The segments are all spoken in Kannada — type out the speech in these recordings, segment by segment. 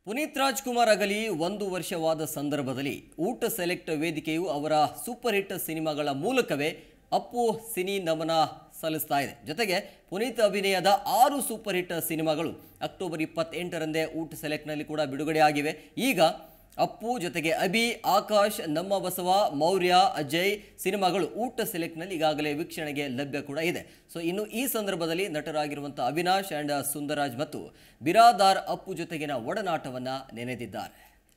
ಪುನೀತ್ ರಾಜ್ಕುಮಾರ್ ಅಗಲಿ 1 ವರ್ಷವಾದ ಸಂದರ್ಭದಲ್ಲಿ ಊಟ ಸೆಲೆಕ್ಟ್ ವೇದಿಕೆಯು ಅವರ ಸೂಪರ್ ಹಿಟ್ ಸಿನಿಮಾಗಳ ಮೂಲಕವೇ ಅಪ್ಪು ಸಿನಿ ನಮನ ಸಲ್ಲಿಸ್ತಾ ಇದೆ. ಜೊತೆಗೆ ಪುನೀತ್ ಅಭಿನಯದ 6 ಸೂಪರ್ ಹಿಟ್ ಸಿನಿಮಾಗಳು ಅಕ್ಟೋಬರ್ 28ರಂದೇ ಊಟ ಸೆಲೆಕ್ಟ್ನಲ್ಲಿ ಕೂಡ ಬಿಡುಗಡೆ ಆಗಿವೆ. ಈಗ ಅಪ್ಪು ಜೊತೆಗೆ ಅಭಿ, ಆಕಾಶ್, ನಮ್ಮ ಬಸವ, ಮೌರ್ಯ, ಅಜಯ್ ಸಿನಿಮಾಗಳು ಊಟ ಸೆಲೆಕ್ಟ್ನಲ್ಲಿ ಈಗಾಗಲೇ ವೀಕ್ಷಣೆಗೆ ಲಭ್ಯ ಕೂಡ ಇದೆ. ಸೊ ಇನ್ನು ಈ ಸಂದರ್ಭದಲ್ಲಿ ನಟರಾಗಿರುವಂಥ ಅವಿನಾಶ್ ಆ್ಯಂಡ್ ಸುಂದರಾಜ್ ಮತ್ತು ಬಿರಾದಾರ್ ಅಪ್ಪು ಜೊತೆಗಿನ ಒಡನಾಟವನ್ನು ನೆನೆದಿದ್ದಾರೆ.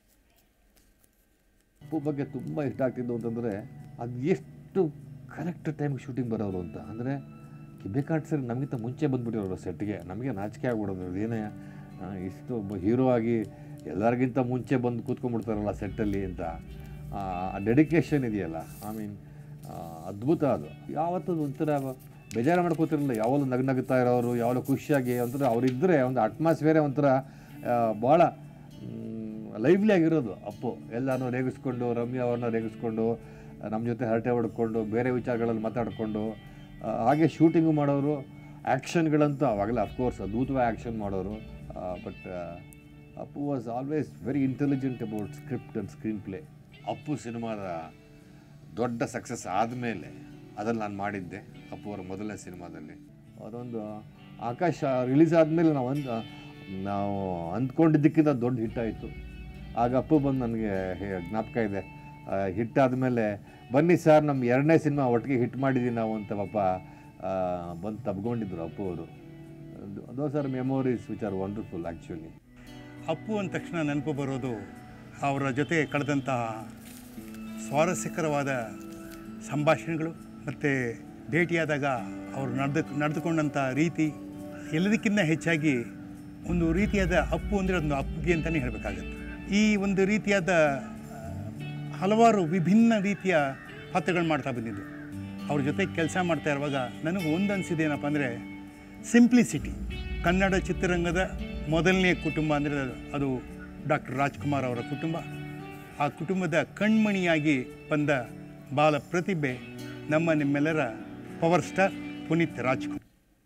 ಅಪ್ಪು ಬಗ್ಗೆ ತುಂಬ ಇಷ್ಟ ಆಗ್ತಿದ್ದು ಅಂತಂದರೆ ಅದು ಎಷ್ಟು ಕರೆಕ್ಟ್ ಟೈಮ್ಗೆ ಶೂಟಿಂಗ್ ಬರೋರು ಅಂತ. ಅಂದರೆ ಬೇಕಾದ ಸರಿ ನಮಗಿಂತ ಮುಂಚೆ ಬಂದುಬಿಟ್ಟಿರೋರು ಸೆಟ್ಗೆ. ನಮಗೆ ನಾಚಿಕೆ ಆಗ್ಬಿಡೋದು, ಏನೇ ಇಷ್ಟು ಒಬ್ಬ ಹೀರೋ ಆಗಿ ಎಲ್ಲರಿಗಿಂತ ಮುಂಚೆ ಬಂದು ಕೂತ್ಕೊಂಡ್ಬಿಡ್ತಾರಲ್ಲ ಸೆಟ್ಟಲ್ಲಿ ಅಂತ. ಆ ಡೆಡಿಕೇಶನ್ ಇದೆಯಲ್ಲ, ಐ ಮೀನ್ ಅದ್ಭುತ. ಅದು ಯಾವತ್ತದು ಒಂಥರ ಬೇಜಾರು ಮಾಡ್ಕೋತಿರಲಿಲ್ಲ. ಯಾವಾಗಲೂ ನಗ್ನಗ್ತಾ ಇರೋರು, ಯಾವಾಗಲೂ ಖುಷಿಯಾಗಿ ಒಂಥರ ಅವರಿದ್ದರೆ ಒಂದು ಅಟ್ಮಾಸ್ಫಿಯರೇ ಒಂಥರ ಭಾಳ ಲೈವ್ಲಿ ಆಗಿರೋದು. ಅಪ್ಪು ಎಲ್ಲನೂ ರೇಗಿಸ್ಕೊಂಡು, ರಮ್ಯಾ ಅವ್ರನ್ನ ರೇಗಿಸ್ಕೊಂಡು, ನಮ್ಮ ಜೊತೆ ಹರಟೆ ಹೊಡ್ಕೊಂಡು, ಬೇರೆ ವಿಚಾರಗಳಲ್ಲಿ ಮಾತಾಡಿಕೊಂಡು, ಹಾಗೆ ಶೂಟಿಂಗು ಮಾಡೋರು. ಆ್ಯಕ್ಷನ್ಗಳಂತೂ ಆವಾಗಲೇ ಅಫ್ಕೋರ್ಸ್ ಅದ್ಭುತವಾಗಿ ಆ್ಯಕ್ಷನ್ ಮಾಡೋರು. But Appu was always very intelligent about script and screenplay. Appu ಸಿನಿಮಾದ ದೊಡ್ಡ ಸಕ್ಸಸ್ ಆದಮೇಲೆ ಅದನ್ನು ನಾನು ಮಾಡಿದ್ದೆ ಅಪ್ಪು ಅವರ ಮೊದಲನೇ ಸಿನಿಮಾದಲ್ಲಿ. ಅದೊಂದು ಆಕಾಶ ರಿಲೀಸ್ ಆದಮೇಲೆ ನಾವು ಅಂದ್ಕೊಂಡಿದ್ದಕ್ಕಿಂತ ದೊಡ್ಡ ಹಿಟ್ಟಾಯಿತು. ಆಗ ಅಪ್ಪು ಬಂದು ನನಗೆ ಜ್ಞಾಪಕ ಇದೆ, ಹಿಟ್ಟಾದಮೇಲೆ ಬನ್ನಿ ಸರ್ ನಮ್ಮ 2ನೇ ಸಿನಿಮಾ ಒಟ್ಟಿಗೆ ಹಿಟ್ ಮಾಡಿದ್ದೀವಿ ನಾವು ಅಂತ ಪಾಪ ಬಂದು ತಬ್ಕೊಂಡಿದ್ರು ಅಪ್ಪು ಅವರು. Those are memories which are wonderful actually. Appu ಅಂದ ತಕ್ಷಣ ನೆನಪು ಬರೋದು ಅವರ ಜೊತೆ ಕಳೆದಂತಹ ಸ್ವಾರಸ್ಯಕರವಾದ ಸಂಭಾಷಣೆಗಳು ಮತ್ತು ಭೇಟಿಯಾದಾಗ ಅವರು ನಡೆದುಕೊಂಡಂಥ ರೀತಿ. ಎಲ್ಲದಕ್ಕಿಂತ ಹೆಚ್ಚಾಗಿ ಒಂದು ರೀತಿಯಾದ ಅಪ್ಪು ಅಂದರೆ ಒಂದು ಅಪ್ಪುಗೆ ಅಂತಲೇ ಹೇಳಬೇಕಾಗತ್ತೆ. ಈ ಒಂದು ರೀತಿಯಾದ ಹಲವಾರು ವಿಭಿನ್ನ ರೀತಿಯ ಪಾತ್ರಗಳು ಮಾಡ್ತಾ ಬಂದಿದ್ದು. ಅವ್ರ ಜೊತೆ ಕೆಲಸ ಮಾಡ್ತಾ ಇರುವಾಗ ನನಗೆ ಒಂದು ಅನಿಸಿದ್ದೇನಪ್ಪ ಅಂದರೆ ಸಿಂಪ್ಲಿಸಿಟಿ. ಕನ್ನಡ ಚಿತ್ರರಂಗದ ಮೊದಲನೇ ಕುಟುಂಬ ಅಂದರೆ ಅದು ಡಾಕ್ಟರ್ ರಾಜ್ಕುಮಾರ್ ಅವರ ಕುಟುಂಬ. ಆ ಕುಟುಂಬದ ಕಣ್ಮಣಿಯಾಗಿ ಬಂದ ಬಾಲ ಪ್ರತಿಭೆ ನಿಮ್ಮೆಲ್ಲರ ಪವರ್ ಸ್ಟಾರ್ ಪುನೀತ್ ರಾಜ್ಕುಮಾರ್.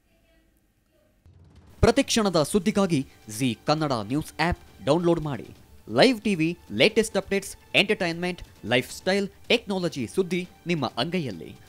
ಪ್ರತಿಕ್ಷಣದ ಸುದ್ದಿಗಾಗಿ Zee Kannada news app download ಮಾಡಿ. Live TV, latest updates, entertainment, lifestyle, technology ಸುದ್ದಿ ನಿಮ್ಮ ಅಂಗೈಯಲ್ಲಿ.